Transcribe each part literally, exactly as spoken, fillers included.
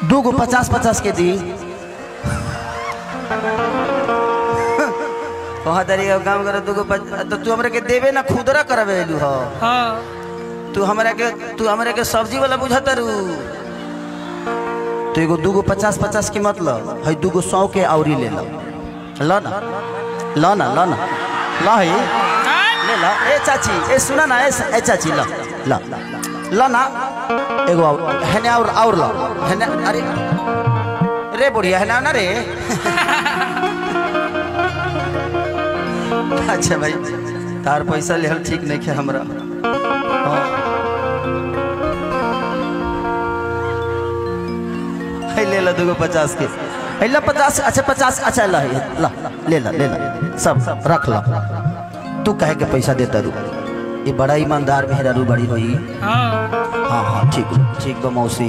दो गो पचास पचास के दी कहा तरीका काम करे दो गो तो तू हमरा के देवे ना खुदरा करवे लू हो हां तू हमरा के तू हमरा के सब्जी वाला बुझाता रू तो एगो दो गो पचास पचास की मतलब है दो गो सौ के औरी ले लो ला ना ला ना ला ना ला है ले ला ए चाची ए सुना ना ए चाची ला ला ला ना एगो है ना और और ला है ना अरे रे बढ़िया है ना ना रे अच्छा भाई तार पैसा ले ठीक नहीं है हमरा ले ला दो पचास के ला पचास अच्छा पचास अच्छा ला ला ले ला ले ला सब रख ला तू कहे के पैसा देता रू ये बड़ा ईमानदार मेहरा रू बड़ी हुई हाँ हाँ ठीक ठीक बा मौसी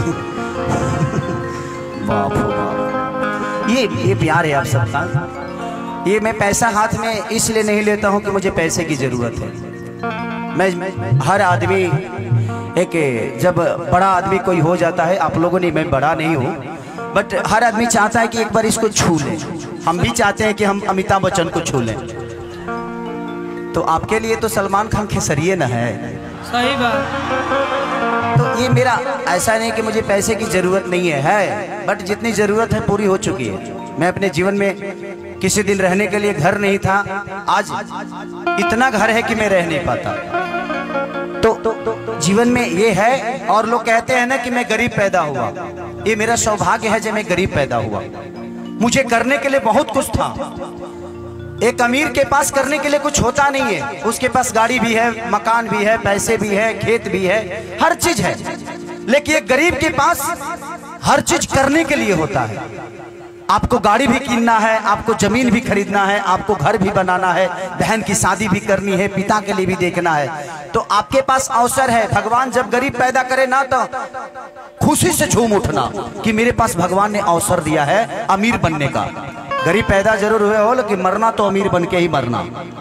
बाप हो बाप ये ये प्यार है आप सबका ये मैं पैसा हाथ में इसलिए नहीं लेता हूँ कि मुझे पैसे की जरूरत है मैं हर आदमी एक जब बड़ा आदमी कोई हो जाता है आप लोगों ने मैं बड़ा नहीं हूँ बट हर आदमी चाहता है कि एक बार इसको छू लें हम भी चाहते हैं कि हम अमिताभ बच्चन को छू लें तो आपके लिए तो सलमान खान खेसरिए न है सही बात तो ये मेरा ऐसा नहीं कि मुझे पैसे की जरूरत नहीं है है बट जितनी जरूरत है पूरी हो चुकी है मैं अपने जीवन में किसी दिन रहने के लिए घर नहीं था आज इतना घर है कि मैं रह नहीं पाता तो, तो, तो, तो जीवन में ये है और लोग कहते हैं ना कि मैं गरीब पैदा हुआ ये मेरा सौभाग्य है जब मैं गरीब पैदा हुआ मुझे करने के लिए बहुत कुछ था एक अमीर के पास करने के लिए कुछ होता नहीं है उसके पास गाड़ी भी है मकान भी है पैसे भी है खेत भी है हर चीज है लेकिन एक गरीब के पास हर चीज करने के लिए होता है आपको गाड़ी भी कीनना है आपको जमीन भी खरीदना है आपको घर भी बनाना है बहन की शादी भी करनी है पिता के लिए भी देखना है तो आपके पास अवसर है भगवान जब गरीब पैदा करे ना तो खुशी से झूम उठना कि मेरे पास भगवान ने अवसर दिया है अमीर बनने का गरीब पैदा जरूर हुए हो लेकिन मरना तो अमीर बन के ही मरना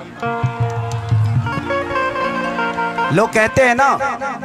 लोग कहते हैं ना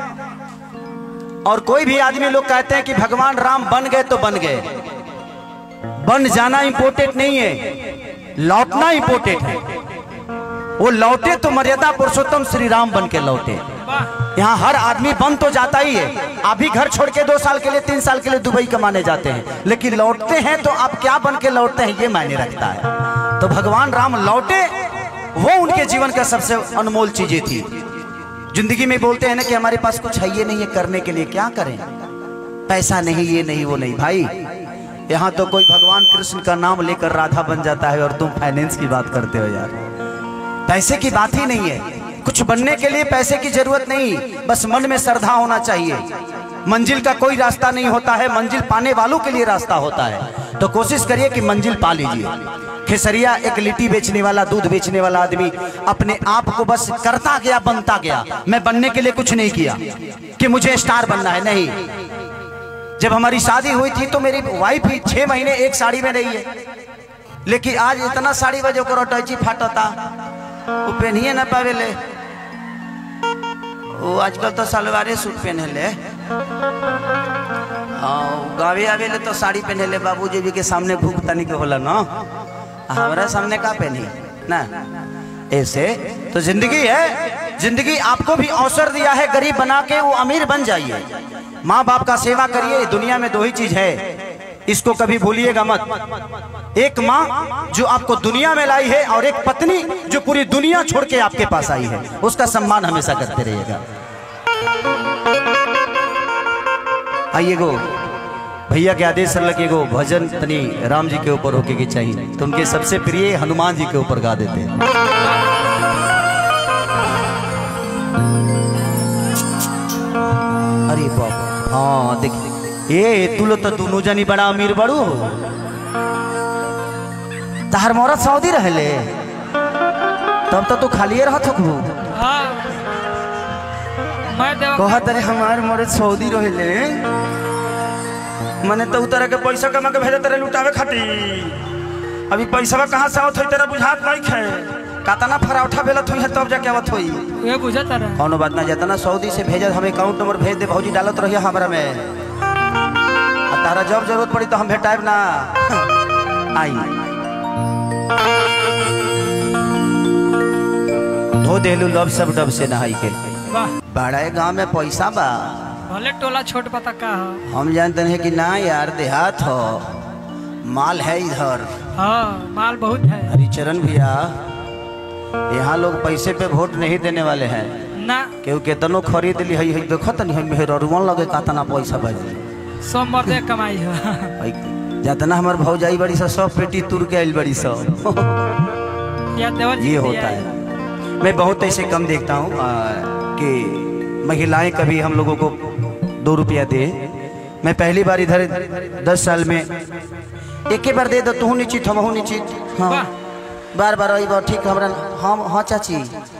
और कोई भी आदमी लोग कहते हैं कि भगवान राम बन गए तो बन गए बन जाना इंपोर्टेंट नहीं है लौटना इंपोर्टेंट है वो लौटे तो मर्यादा पुरुषोत्तम श्री राम बन के लौटे यहाँ हर आदमी बन तो जाता ही है आप भी घर छोड़ के दो साल के लिए तीन साल के लिए दुबई कमाने जाते हैं लेकिन लौटते हैं तो आप क्या बन के लौटते हैं ये मायने रखता है तो भगवान राम लौटे वो उनके जीवन का सबसे अनमोल चीजें थी जिंदगी में बोलते हैं ना कि हमारे पास कुछ है ये नहीं है करने के लिए क्या करें पैसा नहीं ये नहीं वो नहीं भाई यहाँ तो कोई भगवान कृष्ण का नाम लेकर राधा बन जाता है और तुम फाइनेंस की बात करते हो यार पैसे की बात ही नहीं है कुछ बनने के लिए पैसे की जरूरत नहीं बस मन में श्रद्धा होना चाहिए मंजिल का कोई रास्ता नहीं होता है मंजिल पाने वालों के लिए रास्ता होता है तो कोशिश करिए कि मंजिल पा लीजिए खेसरिया एक लिट्टी बेचने वाला दूध बेचने वाला आदमी अपने आप को बस करता गया बनता गया मैं बनने के लिए कुछ नहीं किया कि मुझे स्टार बनना है नहीं जब हमारी शादी हुई थी तो मेरी वाइफ ही छह महीने एक साड़ी में रही है लेकिन आज इतना साड़ी बजे को अटैची फाटता वो पहनिए ना पावे ले वो आजकल तो सलवारे सूट पहने ले गावे आवे ले तो साड़ी पहने ले बाबूजी भी के सामने भूख तनी के होला ना हमारे सामने का पहनी ना ऐसे तो जिंदगी है जिंदगी आपको भी अवसर दिया है गरीब बना के वो अमीर बन जाइए माँ बाप का सेवा करिए दुनिया में दो ही चीज है इसको कभी भूलिएगा मत एक माँ जो आपको दुनिया में लाई है और एक पत्नी जो पूरी दुनिया छोड़ के आपके पास आई है उसका सम्मान हमेशा करते रहिएगा आइए गो भैया के आदेश लगे गो भजन तनी राम जी के ऊपर होके के चाहिए तो उनके सबसे प्रिय हनुमान जी के ऊपर गा देते हैं अरे बाबा हाँ देख ये तू लो तो दोनों जनी बड़ा अमीर बड़ू तार मोरा सऊदी रहले तब तो तू खाली रह थकबू हां मैं देव कहत रे हमार मोरे सऊदी रहले माने तो उतर के पैसा कमा के भेजे तेरे लुटावे खाती अभी पैसा कहां से आवत होई तेरा बुझात नहीं खे कातना फराउठा बेलत हुई है तब जाके आवत हुई ये बुझत रहा कौनो बात ना जितना सऊदी से भेजत हमें अकाउंट नंबर भेज दे भौजी डालत रहिए हमरा में तारा जब जरूरत पड़ी तो हम भेटाएब ना। आई धो देलू लब सब डब से नहाई के। वाह बड़ा गांव में पैसा बा, भले टोला छोट पता का हो। हम जानते हैं कि ना यार देहात हो, माल है इधर। हाँ माल बहुत है। हरिचरण भैया यहाँ लोग पैसे पे वोट नहीं देने वाले हैं ना, क्यों केतनो खरीद ली है देखो तनी हम मेहरुआ लगे कातना पैसा बाजी सब मर्दे कमाई हो। जितना हमार भौजाई बड़ी सा सब पेटी तुर के आइल बड़ी सा। या देवर जी ये होता है। मैं बहुत ऐसे कम देखता हूँ कि महिलाएं कभी हम लोगों को दो रुपया दे। मैं पहली बार इधर दस साल में एक ही बार दे दो, तू निश्चित हम निश्चित। हाँ वाह बार बार वही बात ठीक हमरा। हम हाँ चाची